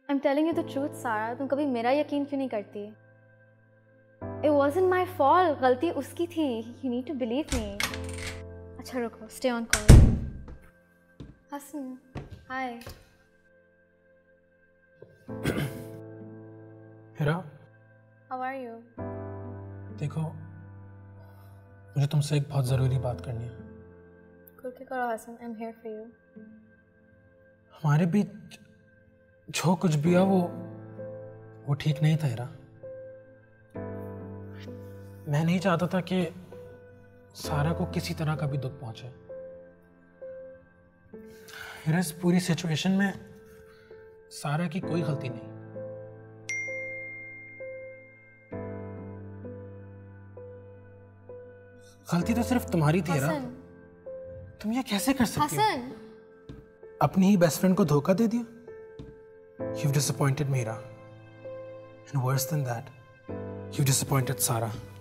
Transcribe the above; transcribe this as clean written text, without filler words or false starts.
I'm telling you the truth, सारा. तुम कभी मेरा यकीन क्यों नहीं करती? It wasn't my fault. गलती उसकी थी. You need to believe me. अच्छा रुको. Stay on call. Hassan, hi. Hira. How are you? देखो, मुझे तुमसे एक बहुत ज़रूरी बात करनी है. खुल के करो Hasan. I'm here for you. हमारे बीच जो कुछ भी है वो ठीक नहीं था हिरा. मैं नहीं चाहता था कि सारा को किसी तरह का भी दुख पहुंचे. हिरा, इस पूरी सिचुएशन में सारा की कोई गलती नहीं. गलती तो सिर्फ तुम्हारी थी हिरा. तुम ये कैसे कर सकती हो? अपनी ही बेस्ट फ्रेंड को धोखा दे दिया. You've disappointed me, Hira. And worse than that, you've disappointed Sara.